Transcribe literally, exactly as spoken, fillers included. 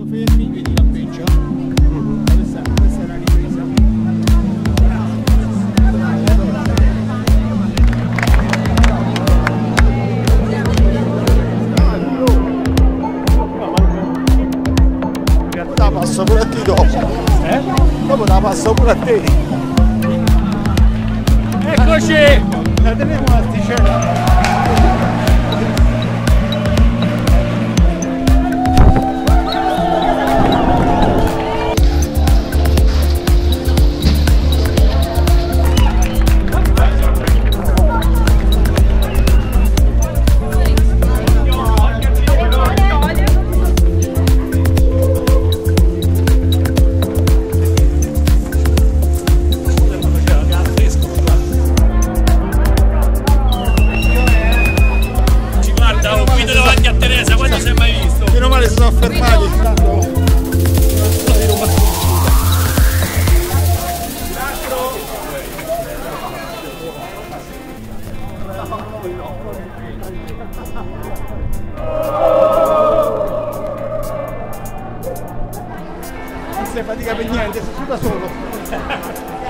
Quando fermi vedi la peggio. Questa, questa è una ripresa. In realtà passa pure a te dopo. Eh? Dopo la passa pure a te. Eccoci! La teniamo l'asticella. Davanti a Teresa, quando si è mai visto? Meno male si sono fermati. Non si fatica per niente, si suda solo.